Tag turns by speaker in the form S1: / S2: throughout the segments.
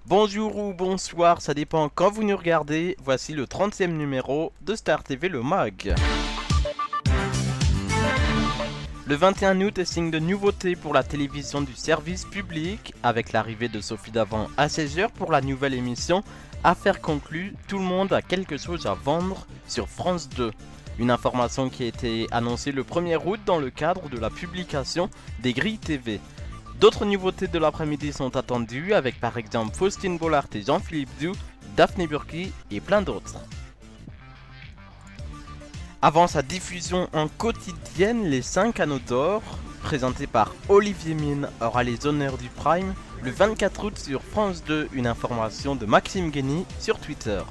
S1: Bonjour ou bonsoir, ça dépend quand vous nous regardez. Voici le 30e numéro de Star TV le mag. Le 21 août est signe de nouveauté pour la télévision du service public, avec l'arrivée de Sophie Davant à 16h pour la nouvelle émission Affaires conclues, tout le monde a quelque chose à vendre sur France 2. Une information qui a été annoncée le 1er août dans le cadre de la publication des grilles TV. D'autres nouveautés de l'après-midi sont attendues avec par exemple Faustine Bollard et Jean-Philippe Doux, Daphné Burki et plein d'autres. Avant sa diffusion en quotidienne, les 5 anneaux d'or, présentés par Olivier Mine, aura les honneurs du Prime le 24 août sur France 2, une information de Maxime Guény sur Twitter.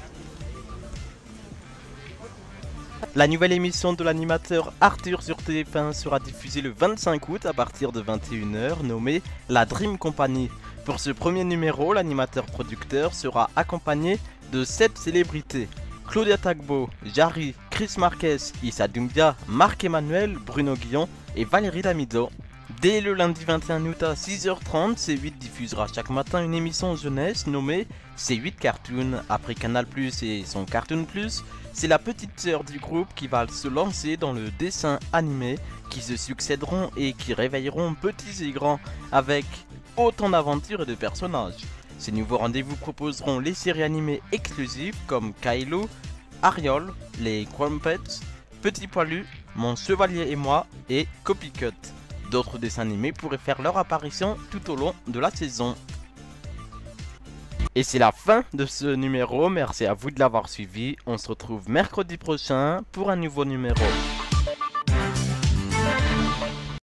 S1: La nouvelle émission de l'animateur Arthur sur TF1 sera diffusée le 25 août à partir de 21h, nommée La Dream Company. Pour ce premier numéro, l'animateur producteur sera accompagné de 7 célébrités. Claudia Tagbo, Jarry, Chris Marquez, Issa Doumbia, Marc-Emmanuel, Bruno Guillon et Valérie Damido. Dès le lundi 21 août à 6h30, C8 diffusera chaque matin une émission jeunesse nommée C8 Cartoon. Après Canal+, et son Cartoon+, c'est la petite sœur du groupe qui va se lancer dans le dessin animé, qui se succéderont et qui réveilleront petits et grands avec autant d'aventures et de personnages. Ces nouveaux rendez-vous proposeront les séries animées exclusives comme Kylo, Ariol, les Crumpets, Petit Poilu, Mon Chevalier et moi et Copycut. D'autres dessins animés pourraient faire leur apparition tout au long de la saison. Et c'est la fin de ce numéro, merci à vous de l'avoir suivi. On se retrouve mercredi prochain pour un nouveau numéro.